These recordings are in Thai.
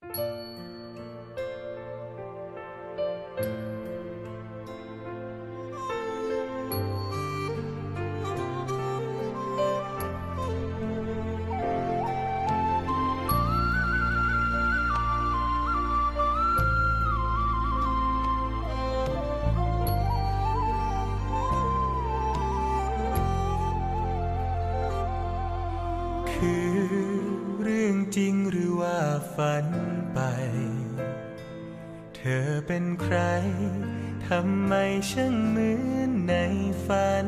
คือเรื่องจริงหรือว่าฝันไปเธอเป็นใครทำไมช่างเหมือนในฝัน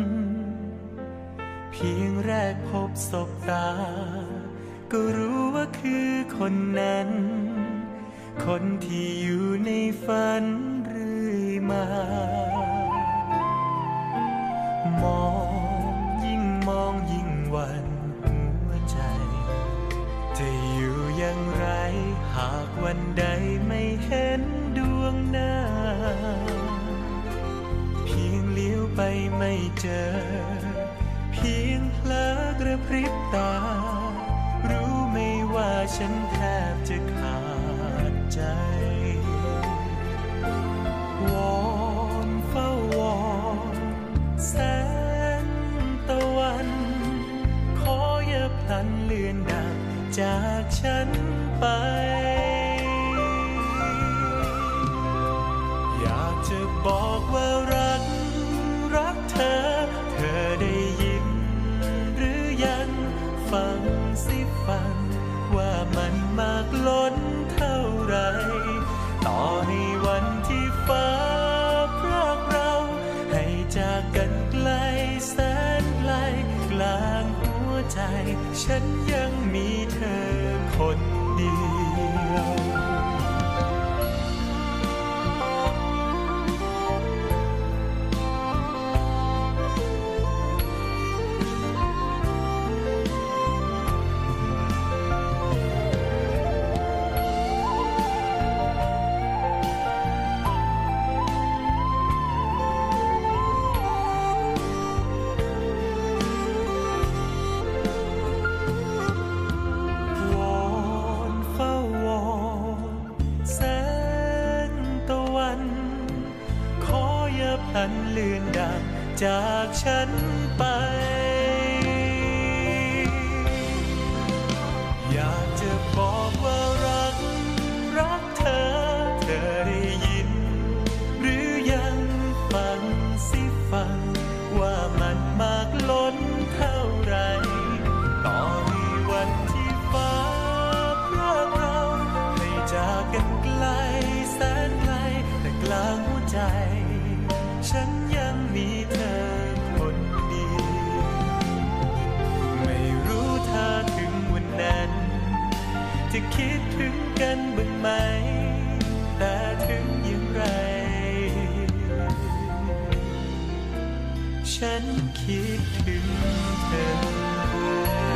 เพียงแรกพบสบตาก็รู้ว่าคือคนนั้นคนที่อยู่ในฝันเรื่อยมามองยิ่งหวั่นจะอยู่อย่างไรหากวันใดไม่เห็นดวงหน้าเพียงเลี้ยวไปไม่เจอเพียงเพลอกระพริบตารู้ไหมว่าฉันแทบจะขาดใจวอนเฝ้าวอนแสงตะวันขออย่าพลันเลือนดับจากฉันไปอยากจะบอกว่ารักเธอได้ยินหรือยังฟังสิฟังว่ามันมากล้นเท่าไรต่อให้วันที่ฟ้าพรากเราให้จากกันไกลแสนไกลกลางหัวใจฉันยังมีเธอคนเดียวพลันเลือนดับจากฉันไปอยากจะบอกว่ารักเธอได้ยินหรือยังฟังสิฟังว่ามันมากล้นเท่าไรต่อให้วันที่ฟ้าพรากเราให้จากกันไกลแสนไกลแต่กลางหัวใจฉันยังมีเธอคนเดียวไม่รู้เธอถึงวันนั้นจะคิดถึงกันบ้างไหมแต่ถึงอย่างไรฉันคิดถึงเธอ